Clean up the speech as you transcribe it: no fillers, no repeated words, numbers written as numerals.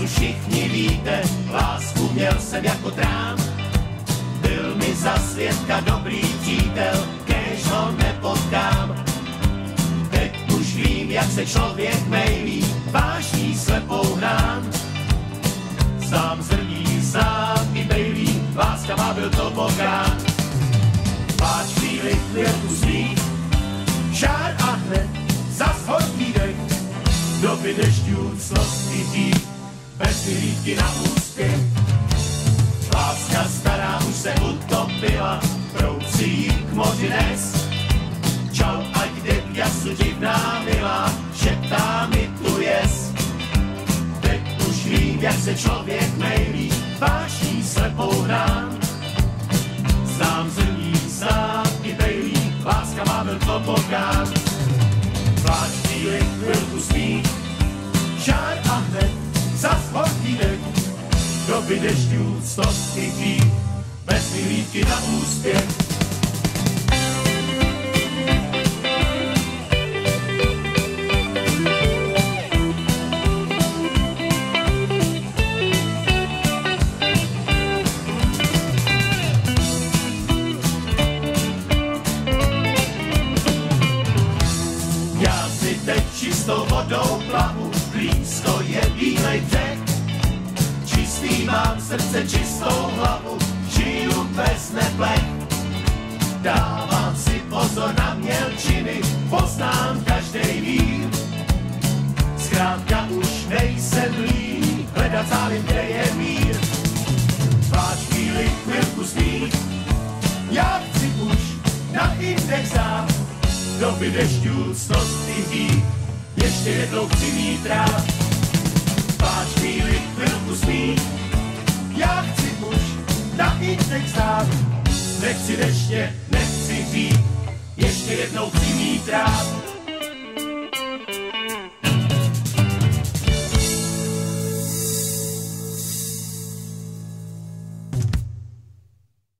lásku všichni víte, lásku měl jsem jako trám. Byl mi za svědka dobrý přítel, kéž ho nepotkám. Teď už vím, jak se člověk mejlí, váží slepou hrám. Sám zrní, sám i bejlí, láska má byl to bokán. Páč chvíli, chvilku smích, žár a hned zas horký dech. Doby dešťů, cnosti tí, bez vyhlídky na úspěch. Láska stará už se utopila, proud si jí k moři nes. Čau, ať jde k jasu divná milá, šeptá mi tu jes. Teď už vím, jak se člověk mejlí, váží slepou hrám. Znám zrní, znám i bejlí, láska má byl klopokán. Pláč chvíli, chvilku smích, žár a hned zas horký dech. Doby dešťů, cnosti tí, bez vyhlídky na úspěch. Já si teď čistou vodou plavu, blízko je bílej břeh. Čistý mám srdce, čistou hlavu, žiju bez neplech. Dávám si pozor na mělčiny, poznám každej vír. Zkrátka už nejsem líný, hledat zálím, kde je mír. Pláč chvíli, chvilku smích, já chci už na index dát. Doby dešťů, cnosti tí, ještě jednou chci mít rád. Pláč chvíli, chvilku smích, já chci už na index dát. Nechci deště, nechci tí, ještě jednou chci mít rád.